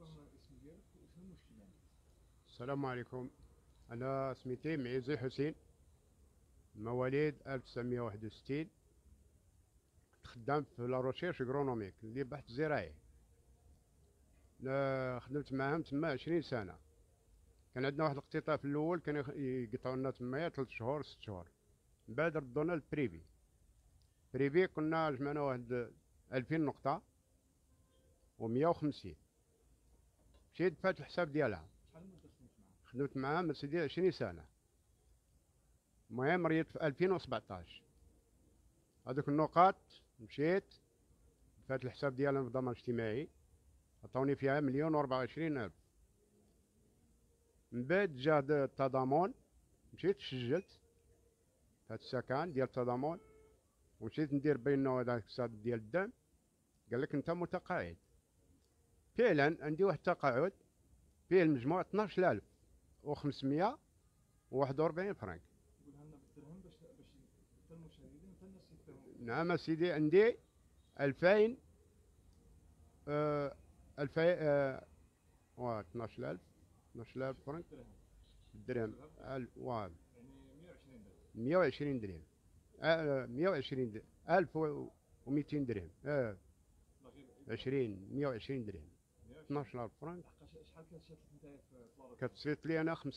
السلام عليكم. أنا سميتي معيزي حسين، مواليد 1961. خدام في لا روشيرش اغرونوميك اللي بحث زراعي. خدمت معاهم تما 20 سنة. كان عندنا واحد القطيطة في الأول كانوا يقطعوا لنا تمايا 3 شهور 6 شهور، من بعد ردونا للبريفي. بريفي كنا جمعنا واحد 2000 نقطة و150. مشيت دفعت الحساب ديالها. خدمت معاهم سيدي 20 سنة. المهم ريت في 2017 هذوك النقاط. مشيت دفعت الحساب ديالهم في الضمان الاجتماعي، عطاوني فيها 1,024,000. من بعد جا التضامن، مشيت سجلت هاد السكن ديال التضامن، ومشيت ندير بينه هذاك الصاد ديال الدم. قال لك انت متقاعد. فعلا عندي واحد التقاعد فيه المجموع 12,541 فرنك. نعم سيدي، عندي 2000 2000 و 12,000 فرنك درهم. 120 درهم. 120 درهم، 1200 درهم. 120 درهم، 12,000 فرنك. كتصيت لي انا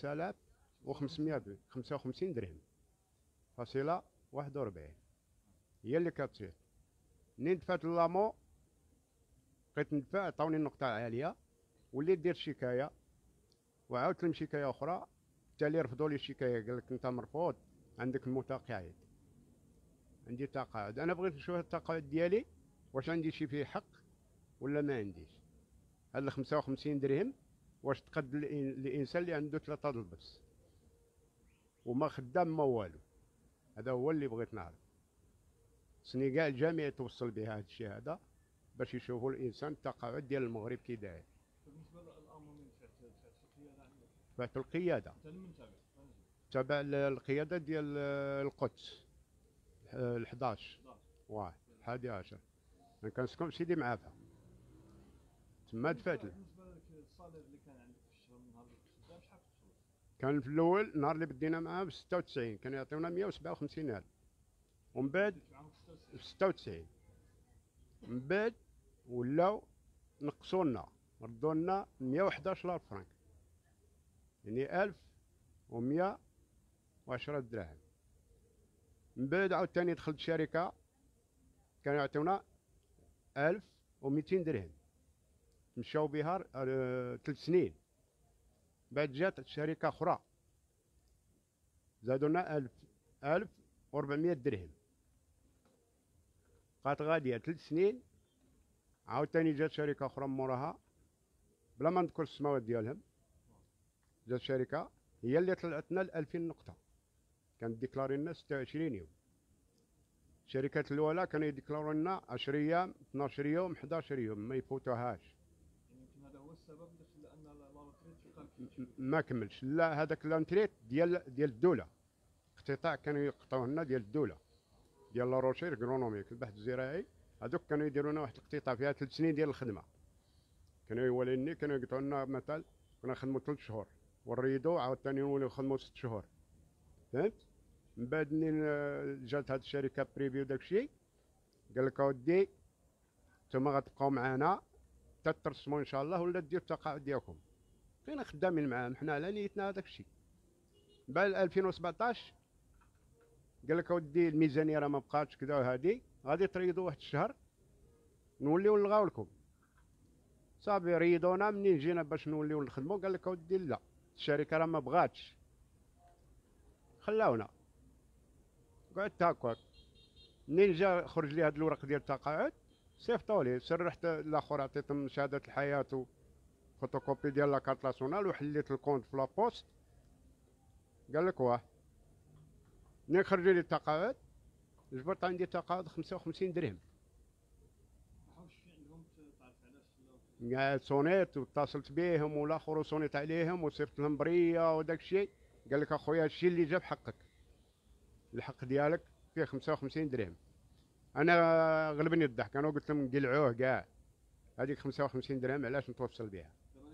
5,555 درهم فاصلة 41 هي اللي كتصيت. منين دفعت لامو بقيت ندفع، عطاوني النقطة عالية، وليت دير شكاية وعاودت لهم شكاية أخرى. التالي رفضوا لي الشكاية، قال لك أنت مرفوض، عندك المتقاعد. عندي تقاعد، أنا بغيت نشوف التقاعد ديالي واش عندي شي فيه حق ولا ما عنديش. هاد 55 درهم واش تقد الإنسان اللي عنده 3 البس وما خدام ما والو؟ هذا هو اللي بغيت نعرف. خصني كاع الجميع توصل بها هذا الشيء هذا باش يشوفوا الانسان التقاعد ديال المغرب كي داير. بالنسبه للامر اللي دفعت القياده عندك؟ دفعت القياده. انت من تابع القياده ديال القدس 11 واه 11. انا كنسكن سيدي معافى تما دفعت له. بالنسبه للصالير اللي كان عندك في الشهر من نهار اللي كنت خدام شحال كنت تخلص؟ كان في الاول النهار اللي بدينا معاه ب 96 كانوا يعطيونا 157,000، ومن بعد 96 من بعد ولاو نقصوا لنا، ردوا لنا 111,000 فرنك، يعني 1,110 دراهم. من بعد عاوتاني دخلت شركة كانوا يعطيونا 1,200 درهم، مشاو بها 3 سنين. بعد جات شركة أخرى زادونا 1,400 درهم. بقات غادية 3 سنين، عاوتاني جات شركة أخرى موراها بلا ما نذكر السماوات ديالهم. جات شركة هي اللي طلعت لنا 2000 نقطة، كانت ديكلاري لنا 26 يوم. الشركات الأولى كانوا يديكلاروا لنا 10 أيام 12 يوم 11 يوم ما يفوتوهاش. يعني يمكن هذا هو السبب اللي خلى أن لانتريت ما كملش. لا، هذاك لانتريت ديال الدولة، اقتطاع كانوا يقطعوه لنا ديال الدولة ديال لا روشير اغرونوميك البحث الزراعي. هذوك كانوا يديروا لنا واحد الاقتطاع فيها 3 سنين ديال الخدمة. كانوا يوليني كانوا يقطعوا لنا مثلا كنا نخدموا 3 شهور ونريدوا عاوتاني نوليو نخدموا 6 شهور. فهمت؟ من بعد منين جات هاد الشركة بريفي وداك الشيء، قال لك اودي نتوما غتبقاو معانا حتى ترسموا ان شاء الله ولا ديروا التقاعد ديالكم. بقينا خدامين معاهم حنا على نيتنا هذاك الشيء. بعد 2017 قال لك اودي الميزانيه راه ما بقاتش كذا، وهادي غادي تريضوا واحد الشهر نوليو نلغاو لكم. صافي ريضونا. منين جينا باش نوليو نخدموا قال لك اودي لا، الشركه راه ما بغاتش، خلاونا. قعدت هكاك. منين جا خرج لي هاد الورق ديال التقاعد صيفطوا لي، سرحت الاخر عطيتهم شهاده الحياه وفوتوكوبي ديال لاكارت ناسيونال وحليت الكونت في لابوست. قال لك واه. منين خرج لي التقاعد جبرت عندي تقاعد 55 درهم. ما حاولش في عندهم تعرف علاش؟ قاعد صونيت واتصلت بيهم والاخر وصونيت عليهم وصيفط لهم بريه وداك الشيء. قال لك اخويا هادشي اللي جاب حقك، الحق ديالك فيه 55 درهم. انا غلبني الضحك، انا قلت لهم قلعوه كاع، هذيك 55 درهم علاش نتوصل بها.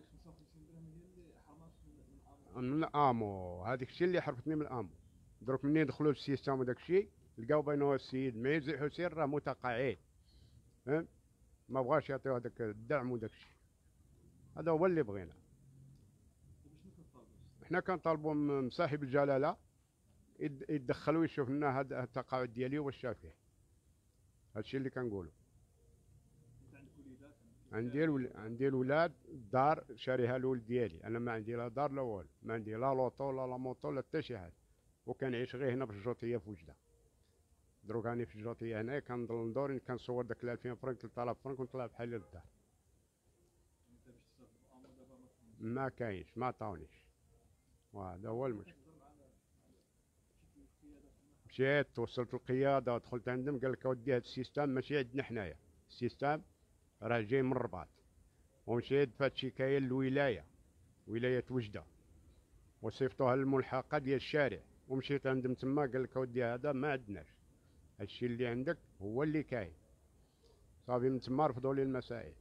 من الامو، هذاك الشيء اللي حرفتني من الامو. دروك منين دخلوا للسيستم وداك الشيء لقاو بانه السيد معز حسين راه متقاعد، فهمت؟ ما بغاش يعطيو هذاك الدعم وداك الشيء. هذا هو اللي بغينا. دابا شنو كنطالبوا؟ حنا كنطالبوا من صاحب الجلاله يدخلوا ويشوف لنا هذا التقاعد ديالي واش شافيه. هادشي اللي كنقولوا. انت عندك وليدات؟ عندي الولاد، الدار شاريها الولد ديالي، انا ما عندي لا دار لا والو، ما عندي لا لوطو لا لا موطو لا حتى شي حاجه، وكنعيش غير هنا في الجوطيه في وجده. دروك راني في الجوطيه هنايا كنضل ندور كنصور داك 2000 فرنك 3000 فرنك ونطلع بحال للدار. انت باش تصرف الامر دابا ما كاينش. ما كاينش، ما عطاونيش، وهذا هو المشكل. كتهضر مع شي القياده تما؟ مشيت توصلت القياده ودخلت عندهم، قال لك اودي هذا السيستم ماشي عندنا حنايا، السيستم راه جاي من الرباط. ومشيت دفعت شكايه للولايه، ولايه وجده، وصيفطوها للملحقه ديال الشارع، ومشيت عندهم تما قال لك اودي هذا ما عندناش، هادشي اللي عندك هو اللي كاين. صافي من تما رفضوا لي المسائل.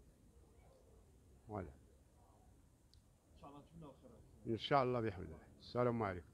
فوالا. ان شاء الله نتمناو خير. ان شاء الله بحول الله. السلام عليكم.